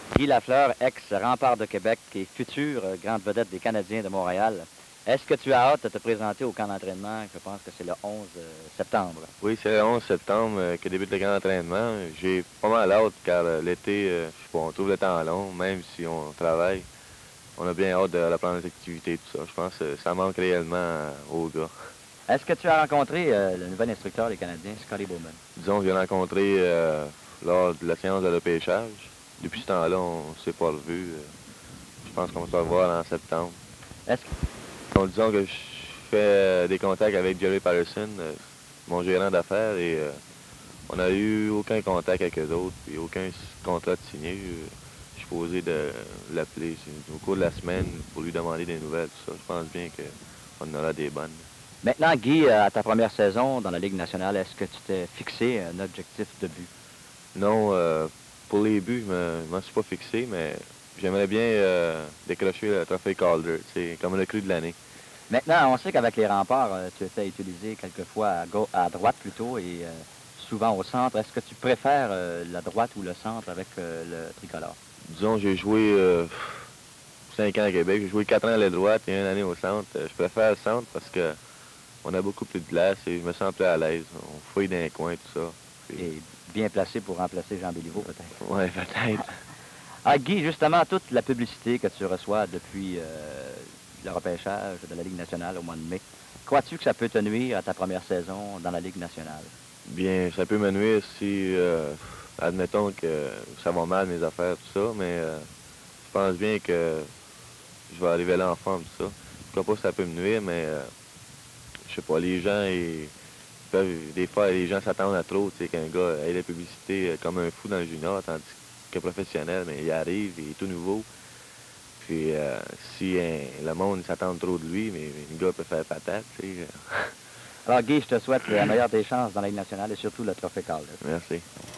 Guy Lafleur, ex-rempart de Québec et futur grande vedette des Canadiens de Montréal. Est-ce que tu as hâte de te présenter au camp d'entraînement? Je pense que c'est le 11 septembre. Oui, c'est le 11 septembre que débute le grand entraînement. J'ai pas mal hâte car l'été, je sais pas, on trouve le temps long, même si on travaille. On a bien hâte de reprendre les activités et tout ça. Je pense que ça manque réellement aux gars. Est-ce que tu as rencontré le nouvel instructeur des Canadiens, Scotty Bowman? Disons que j'ai rencontré lors de la séance de repêchage. Depuis ce temps-là, on ne s'est pas revu. Je pense qu'on va se revoir en septembre. Est-ce que... Donc, disons que je fais des contacts avec Jerry Patterson, mon gérant d'affaires, et on n'a eu aucun contact avec eux autres, puis aucun contrat de signé. Je suis posé de l'appeler au cours de la semaine pour lui demander des nouvelles, tout ça. Je pense bien qu'on en aura des bonnes. Maintenant, Guy, à ta première saison dans la Ligue nationale, est-ce que tu t'es fixé un objectif de but? Non, pour les buts, je ne m'en suis pas fixé, mais j'aimerais bien décrocher le trophée Calder. C'est comme le cru de l'année. Maintenant, on sait qu'avec les remparts, tu étais utilisé quelquefois à droite plutôt et souvent au centre. Est-ce que tu préfères la droite ou le centre avec le tricolore? Disons, j'ai joué 5 ans à Québec. J'ai joué 4 ans à la droite et 1 année au centre. Je préfère le centre parce que on a beaucoup plus de glace et je me sens plus à l'aise. On fouille dans les coins, tout ça. Puis... Et bien placé pour remplacer Jean Béliveau, peut-être. Oui, peut-être. Ah, Guy, justement, toute la publicité que tu reçois depuis le repêchage de la Ligue nationale au mois de mai, crois-tu que ça peut te nuire à ta première saison dans la Ligue nationale? Bien, ça peut me nuire si, admettons que ça va mal, mes affaires, tout ça, mais je pense bien que je vais arriver là en forme, tout ça. Je crois pas que ça peut me nuire, mais je sais pas, les gens, des fois, les gens s'attendent à trop, tu sais, qu'un gars ait la publicité comme un fou dans le junior, tandis que professionnel, mais il arrive, il est tout nouveau. Puis si le monde s'attend trop de lui, mais le gars peut faire patate, tu sais. Alors, Guy, je te souhaite la meilleure des chances dans la Ligue nationale et surtout le trophée Calder. Merci.